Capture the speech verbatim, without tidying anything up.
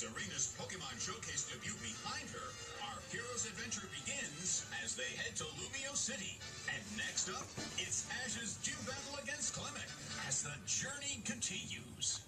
Serena's Pokemon Showcase debut behind her, our hero's adventure begins as they head to Lumio City. And next up, it's Ash's gym battle against Clement as the journey continues.